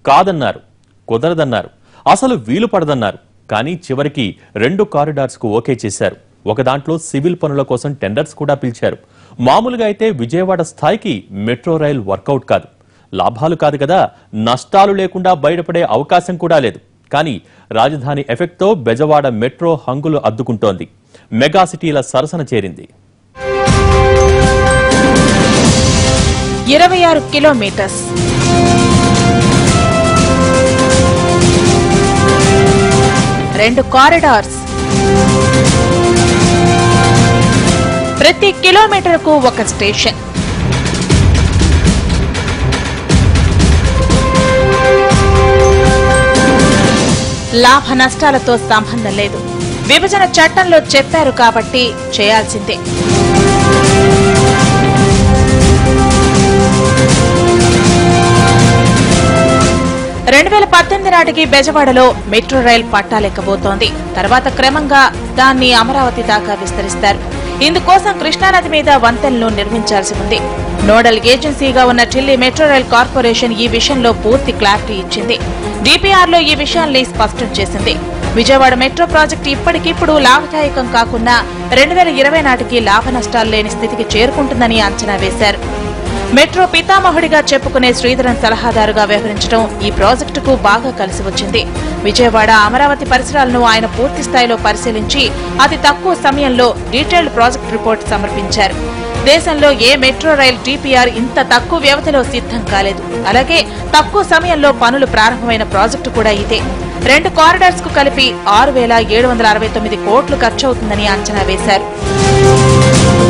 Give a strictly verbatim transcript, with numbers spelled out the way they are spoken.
కాదన్నారు, కుదరదన్నారు, అసలు వీలు పడదన్నారు. కానీ చివరికి రెండు కారిడార్స్ కు ఓకే చేశారు. ఒక దాంట్లో సివిల్ పనుల కోసం టెండర్స్ కూడా పిలిచారు. మామూలుగా అయితే విజయవాడ స్థాయికి మెట్రో రైల్ వర్కౌట్ కాదు. లాభాలు కాదు కదా, నష్టాలు లేకుండా బయటపడే అవకాశం కూడా లేదు. కానీ రాజధాని ఎఫెక్ట్ తో బెజవాడ మెట్రో హంగులు అద్దుకుంటోంది. మెగా సిటీల సరసన చేరింది. ఇరవై ఆరు కిలోమీటర్స్ రెండు కారిడార్స్, ప్రతి కిలోమీటర్కు ఒక స్టేషన్. లాభ నష్టాలతో సంబంధం లేదు. విభజన చట్టంలో చెప్పారు కాబట్టి చేయాల్సిందే. రెండు వేల పద్దెనిమిది నాటికి బెజవాడలో మెట్రో రైల్ పట్టాలెక్కబోతోంది. తర్వాత క్రమంగా దాన్ని అమరావతి దాకా విస్తరిస్తారు. ఇందుకోసం కృష్ణానది మీద వంతెనలు నిర్మించాల్సి ఉంది. నోడల్ ఏజెన్సీగా ఉన్న ఢిల్లీ మెట్రో రైల్ కార్పొరేషన్ ఈ విషయంలో పూర్తి క్లారిటీ ఇచ్చింది. డిపిఆర్లో ఈ విషయాన్ని స్పష్టం చేసింది. విజయవాడ మెట్రో ప్రాజెక్టు ఇప్పటికిప్పుడు లాభదాయకం కాకుండా రెండు వేల ఇరవై నాటికి లాభ నష్టాలు లేని స్థితికి చేరుకుంటుందని అంచనా వేశారు. మెట్రో పితామహుడిగా చెప్పుకునే శ్రీధరన్ సలహాదారుగా వ్యవహరించడం ఈ ప్రాజెక్టుకు బాగా కలిసి వచ్చింది. విజయవాడ, అమరావతి పరిసరాలను ఆయన పూర్తి స్థాయిలో పరిశీలించి అతి తక్కువ సమయంలో డీటెయిల్డ్ ప్రాజెక్టు రిపోర్ట్ సమర్పించారు. దేశంలో ఏ మెట్రో రైల్ డిపిఆర్ ఇంత తక్కువ వ్యవధిలో సిద్ధం కాలేదు. అలాగే తక్కువ సమయంలో పనులు ప్రారంభమైన ప్రాజెక్టు కూడా ఇదే. రెండు కారిడార్స్ కు కలిపి ఆరు వేల ఏడు వందల అరవై తొమ్మిది కోట్లు ఖర్చవుతుందని అంచనా వేశారు.